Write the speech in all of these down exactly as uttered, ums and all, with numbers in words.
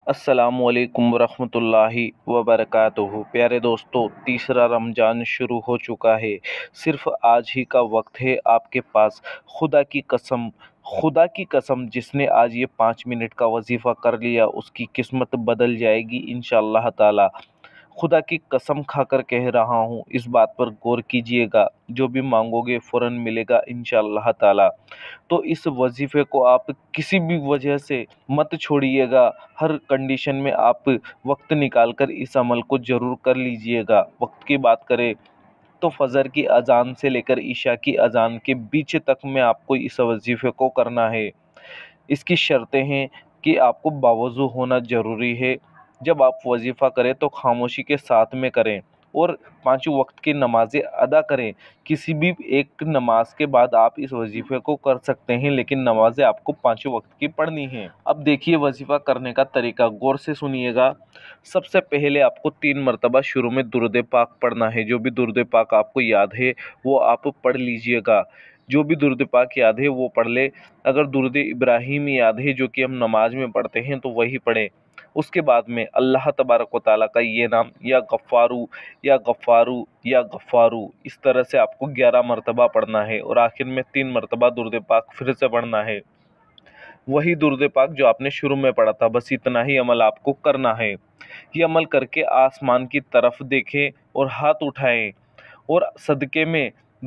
अस्सलामुअलैकुम वरहमतुल्लाहि वबरकातुहू। प्यारे दोस्तों, तीसरा रमज़ान शुरू हो चुका है। सिर्फ़ आज ही का वक्त है आपके पास। खुदा की कसम खुदा की कसम जिसने आज ये पाँच मिनट का वजीफ़ा कर लिया उसकी किस्मत बदल जाएगी इंशाअल्लाह ताला। खुदा की कसम खाकर कह रहा हूँ, इस बात पर गौर कीजिएगा। जो भी मांगोगे फ़ौरन मिलेगा इंशाअल्लाह ताला। तो इस वजीफ़े को आप किसी भी वजह से मत छोड़िएगा। हर कंडीशन में आप वक्त निकाल कर इस अमल को ज़रूर कर लीजिएगा। वक्त की बात करें तो फ़जर की अज़ान से लेकर इशा की अज़ान के बीच तक में आपको इस वजीफ़े को करना है। इसकी शर्तें हैं कि आपको बावज़ू होना ज़रूरी है। जब आप वजीफ़ा करें तो खामोशी के साथ में करें और पाँचों वक्त की नमाज़ें अदा करें। किसी भी एक नमाज के बाद आप इस वजीफ़े को कर सकते हैं, लेकिन नमाज़ें आपको पाँचों वक्त की पढ़नी हैं। अब देखिए वजीफ़ा करने का तरीका, गौर से सुनिएगा। सबसे पहले आपको तीन मरतबा शुरू में दुरूद पाक पढ़ना है। जो भी दुरूद पाक आपको याद है वो आप पढ़ लीजिएगा। जो भी दुरूद पाक याद है वो पढ़ ले। अगर दुरूद इब्राहीम याद है जो कि हम नमाज में पढ़ते हैं तो वही पढ़ें। उसके बाद में अल्लाह तबारक व तआला का ये नाम या गफ़्फ़ारू या गफ़्फ़ारू या गफ़्फ़ारू, इस तरह से आपको ग्यारह मरतबा पढ़ना है और आखिर में तीन मरतबा दुरूद पाक फिर से पढ़ना है। वही दुरूद पाक जो आपने शुरू में पढ़ा था, बस इतना ही अमल आपको करना है। ये अमल करके आसमान की तरफ देखें और हाथ उठाएं और सदक़े में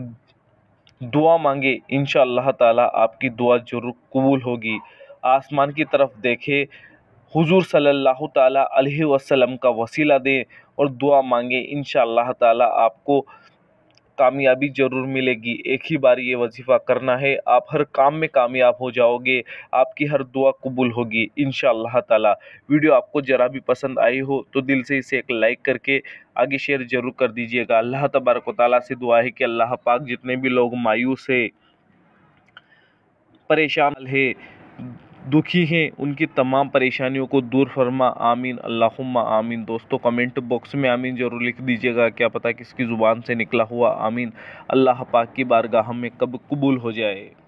दुआ मांगे। इंशाअल्लाह ताला आपकी दुआ ज़रूर कबूल होगी। आसमान की तरफ देखें, हुज़ूर सल्लल्लाहु ताला अलैहि वसल्लम का वसीला दें और दुआ मांगे। इंशाअल्लाह ताला आपको कामयाबी ज़रूर मिलेगी। एक ही बार ये वजीफ़ा करना है, आप हर काम में कामयाब हो जाओगे। आपकी हर दुआ कबूल होगी इंशाअल्लाह ताला। वीडियो आपको ज़रा भी पसंद आई हो तो दिल से इसे एक लाइक करके आगे शेयर ज़रूर कर दीजिएगा। अल्लाह तबारक व तआला से दुआ है कि अल्लाह पाक जितने भी लोग मायूस है, परेशान है, दुखी हैं, उनकी तमाम परेशानियों को दूर फरमा। आमीन अल्लाहुम्मा आमीन। दोस्तों कमेंट बॉक्स में आमीन ज़रूर लिख दीजिएगा, क्या पता किसकी ज़ुबान से निकला हुआ आमीन अल्लाह पाक की बारगाह में कब कबूल हो जाए।